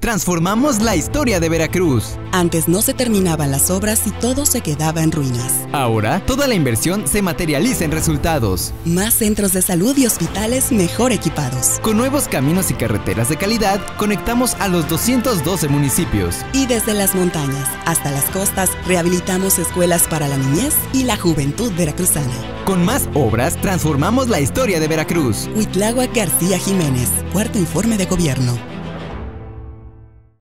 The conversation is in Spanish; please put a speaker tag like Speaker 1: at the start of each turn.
Speaker 1: transformamos la historia de Veracruz.
Speaker 2: Antes no se terminaban las obras y todo se quedaba en ruinas.
Speaker 1: Ahora, toda la inversión se materializa en resultados.
Speaker 2: Más centros de salud y hospitales mejor equipados.
Speaker 1: Con nuevos caminos y carreteras de calidad, conectamos a los 212 municipios.
Speaker 2: Y desde las montañas hasta las costas, rehabilitamos escuelas para la niñez y la juventud veracruzana.
Speaker 1: Con más obras, transformamos la historia de Veracruz.
Speaker 2: Cuitláhuac García Jiménez, Cuarto Informe de Gobierno.